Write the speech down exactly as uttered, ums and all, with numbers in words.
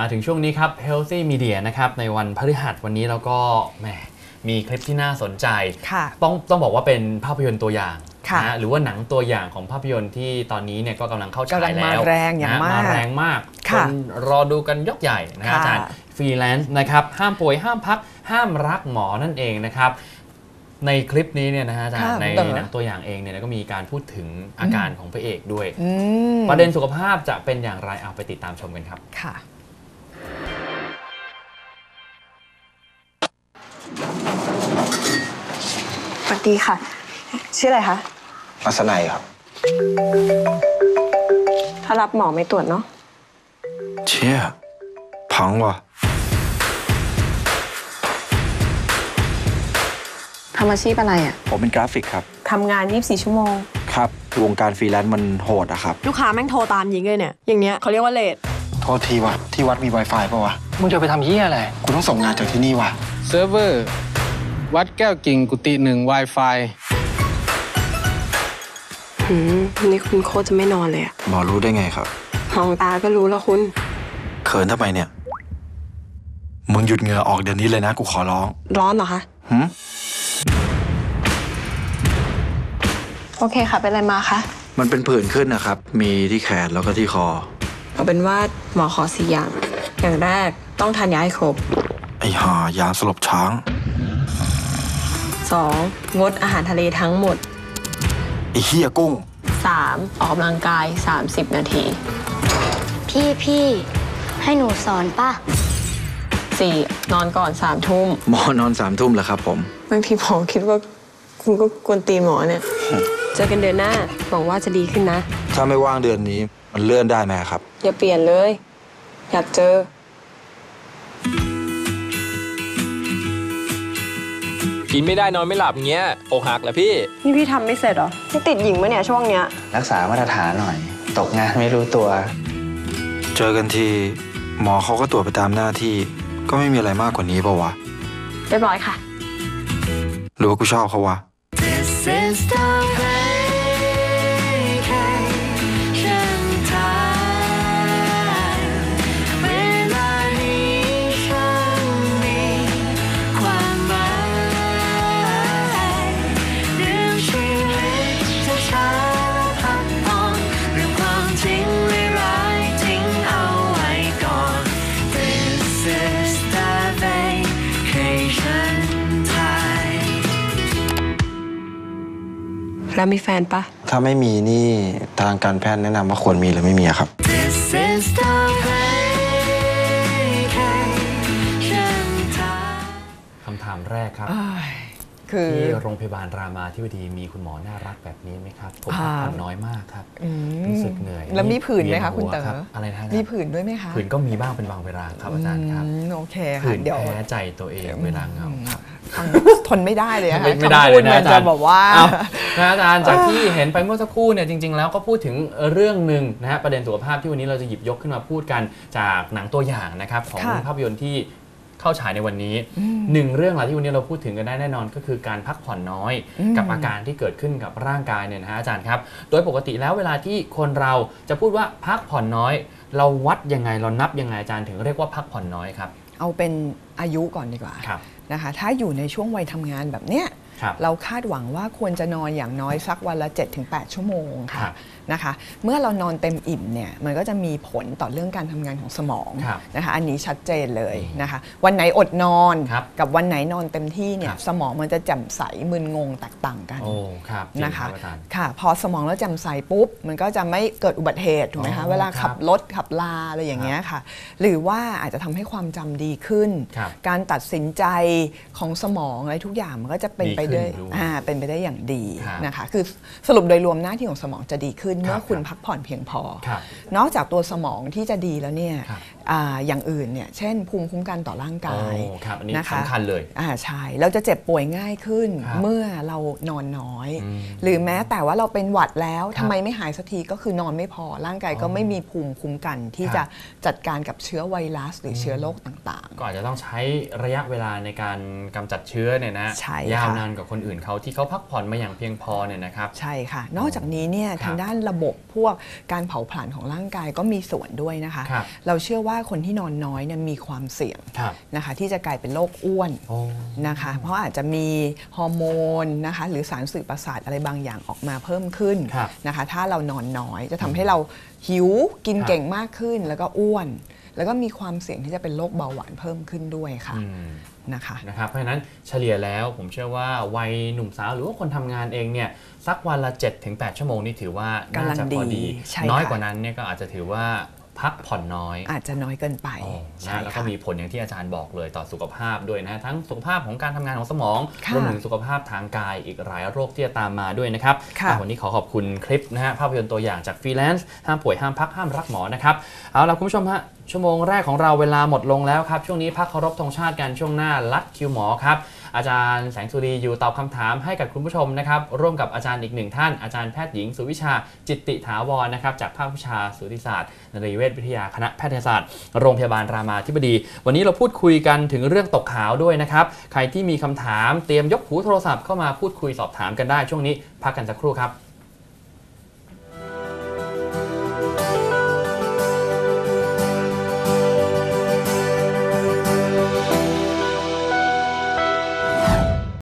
มาถึงช่วงนี้ครับ Healthy Media นะครับในวันพฤหัสวันนี้เราก็แหมมีคลิปที่น่าสนใจต้องต้องบอกว่าเป็นภาพยนตร์ตัวอย่างนะหรือว่าหนังตัวอย่างของภาพยนตร์ที่ตอนนี้เนี่ยก็กำลังเข้าฉายแล้วมาแรงอย่างมากมาแรงมากคนรอดูกันยกใหญ่นะอาจารย์ฟรีแลนซ์นะครับห้ามป่วยห้ามพักห้ามรักหมอนั่นเองนะครับในคลิปนี้เนี่ยนะฮะอาจารย์ในหนังตัวอย่างเองเนี่ยก็มีการพูดถึงอาการของพระเอกด้วยประเด็นสุขภาพจะเป็นอย่างไรเอาไปติดตามชมกันครับค่ะสวัสดีค่ะชื่ออะไรคะอัศนัยครับถ้ารับหมอไม่ตรวจเนาะเชี่ยพังว่ะทำอาชีพอะไรอ่ะผมเป็นกราฟิกครับทำงานยี่สิบสี่ชั่วโมงครับวงการฟรีแลนซ์มันโหดอะครับลูกค้าแม่งโทรตามยิงเลยเนี่ยอย่างเงี้ยเขาเรียกว่าเลทโทษทีวะที่วัดมี Wi-Fi ป่ะวะมึงจะไปทำเหี้ยอะไรกูต้องส่งงานจากที่นี่วะเซิร์ฟเวอร์วัดแก้วกิ่งกุฏิหนึ่ง Wi-Fi หืมนี่คุณโคตรจะไม่นอนเลยอะหมอรู้ได้ไงครับมองตาก็รู้แล้วคุณเขินทำไมเนี่ยมึงหยุดเหงื่อออกเดี๋ยวนี้เลยนะกูขอร้องร้อนเหรอคะหืมโอเคค่ะเป็นอะไรมาคะมันเป็นผื่นขึ้นนะครับมีที่แขนแล้วก็ที่คอเอาเป็นว่าหมอขอสี่อย่างอย่างแรกต้องทานยาให้ครบไอ้ห่ายาสลบช้างสองงดอาหารทะเลทั้งหมดไอ้เหี้ยกุ้งสามออกกำลังกายสามสิบนาทีพี่พี่ให้หนูสอนป่ะสี่นอนก่อนสามทุ่มหมอนอนสามทุ่มแล้วครับผมบางทีหมอคิดว่าคุณก็กวนตีหมอเนี่ยเจอกันเดือนหน้าหวังว่าจะดีขึ้นนะถ้าไม่ว่างเดือนนี้มันเลื่อนได้ไหมครับอย่าเปลี่ยนเลยอยากเจอกินไม่ได้นอนไม่หลับเงี้ยอกหักเหรอพี่นี่พี่ทำไม่เสร็จหรอพี่ติดหญิงปะเนี่ยช่วงเนี้ยรักษามาตรฐานหน่อยตกงานไม่รู้ตัวเจอกันทีหมอเขาก็ตรวจไปตามหน้าที่ก็ไม่มีอะไรมากกว่านี้ป่าววะเรียบร้อยค่ะหรือว่ากูชอบเขาวะแล้วมีแฟนปะถ้าไม่มีนี่ทางการแพทย์แนะนำว่าควรมีหรือไม่มีครับคำถามแรกครับที่โรงพยาบาลรามาธิบดีมีคุณหมอน่ารักแบบนี้ไหมครับผมพักผ่อนน้อยมากครับรู้สึกเหนื่อยแล้วมีผื่นไหมคะคุณเต๋ออะไรนะมีผื่นด้วยไหมคะผื่นก็มีบ้างเป็นบางเวลาครับอาจารย์ครับโอเคค่ะผื่นแพ้ใจตัวเองเวลาเหงาครับทนไม่ได้เลยค่ะไม่ได้เลยนะอาจารย์บอกว่านะอาจารย์จากที่เห็นไปเมื่อสักครู่เนี่ยจริงๆแล้วก็พูดถึงเรื่องหนึ่งนะฮะประเด็นสุขภาพที่วันนี้เราจะหยิบยกขึ้นมาพูดกันจากหนังตัวอย่างนะครับของภาพยนตร์ที่เข้าฉายในวันนี้หนึ่งเรื่องหลักที่วันนี้เราพูดถึงกันได้แน่นอนก็คือการพักผ่อนน้อยกับอาการที่เกิดขึ้นกับร่างกายเนี่ยนะฮะอาจารย์ครับโดยปกติแล้วเวลาที่คนเราจะพูดว่าพักผ่อนน้อยเราวัดยังไงเรานับยังไงอาจารย์ถึงเรียกว่าพักผ่อนน้อยครับเอาเป็นอายุก่อนดีกว่านะคะถ้าอยู่ในช่วงวัยทำงานแบบเนี้ยเราคาดหวังว่าควรจะนอนอย่างน้อยสักวันละ เจ็ดถึงแปด ชั่วโมงค่ะนะคะเมื่อเรานอนเต็มอิ่มเนี่ยมันก็จะมีผลต่อเรื่องการทำงานของสมองนะคะอันนี้ชัดเจนเลยนะคะวันไหนอดนอนกับวันไหนนอนเต็มที่เนี่ยสมองมันจะแจ่มใสมึนงงแตกต่างกันนะคะค่ะพอสมองแล้วแจ่มใสปุ๊บมันก็จะไม่เกิดอุบัติเหตุถูกไหมคะเวลาขับรถขับลาอะไรอย่างเงี้ยค่ะหรือว่าอาจจะทำให้ความจำดีขึ้นการตัดสินใจของสมองอะไรทุกอย่างมันก็จะเป็นไปได้เป็นไปได้อย่างดีนะคะคือสรุปโดยรวมหน้าที่ของสมองจะดีขึ้นเมื่อคุณพักผ่อนเพียงพอนอกจากตัวสมองที่จะดีแล้วเนี่ยอย่างอื่นเนี่ยเช่นภูมิคุ้มกันต่อร่างกายนะคะสำคัญเลยอ่าใช่เราจะเจ็บป่วยง่ายขึ้นเมื่อเรานอนน้อยหรือแม้แต่ว่าเราเป็นหวัดแล้วทำไมไม่หายสักทีก็คือนอนไม่พอร่างกายก็ไม่มีภูมิคุ้มกันที่จะจัดการกับเชื้อไวรัสหรือเชื้อโรคต่างๆก็อาจจะต้องใช้ระยะเวลาในการกำจัดเชื้อเนี่ยนะยาวนานกว่าคนอื่นเขาที่เขาพักผ่อนมาอย่างเพียงพอเนี่ยนะครับใช่ค่ะนอกจากนี้เนี่ยทางด้านระบบพวกการเผาผลาญของร่างกายก็มีส่วนด้วยนะคะเราเชื่อว่าว่าคนที่นอนน้อยเนี่ยมีความเสี่ยงนะคะที่จะกลายเป็นโรคอ้วนนะคะเพราะอาจจะมีฮอร์โมนนะคะหรือสารสื่อประสาทอะไรบางอย่างออกมาเพิ่มขึ้นนะคะถ้าเรานอนน้อยจะทำให้เราหิวกินเก่งมากขึ้นแล้วก็อ้วนแล้วก็มีความเสี่ยงที่จะเป็นโรคเบาหวานเพิ่มขึ้นด้วยค่ะนะคะนะครับเพราะฉะนั้นเฉลี่ยแล้วผมเชื่อว่าวัยหนุ่มสาวหรือว่าคนทำงานเองเนี่ยสักวันละ เจ็ดถึงแปด ชั่วโมงนี่ถือว่าน่าจะพอดีน้อยกว่านั้นเนี่ยก็อาจจะถือว่าพักผ่อนน้อยอาจจะน้อยเกินไปนะแล้วก็มีผลอย่างที่อาจารย์บอกเลยต่อสุขภาพด้วยนะทั้งสุขภาพของการทำงานของสมองรวมถึงสุขภาพทางกายอีกหลายโรคที่จะตามมาด้วยนะครับวันนี้ขอขอบคุณคลิปนะฮะภาพยนตร์ตัวอย่างจากฟรีแลนซ์ห้ามป่วยห้ามพักห้ามรักหมอนะครับเอาล่ะคุณผู้ชมฮะชั่วโมงแรกของเราเวลาหมดลงแล้วครับช่วงนี้พักเคารพธงชาติกันช่วงหน้าลัดคิวหมอครับอาจารย์แสงสุรีอยู่ตอบคำถามให้กับคุณผู้ชมนะครับร่วมกับอาจารย์อีกหนึ่งท่านอาจารย์แพทย์หญิงสุวิชาจิตติถาวรนะครับจากภาควิชาสูติศาสตร์นรีเวชวิทยาคณะแพทยศาสตร์โรงพยาบาลรามาธิบดีวันนี้เราพูดคุยกันถึงเรื่องตกขาวด้วยนะครับใครที่มีคำถามเตรียมยกหูโทรศัพท์เข้ามาพูดคุยสอบถามกันได้ช่วงนี้พักกันสักครู่ครับ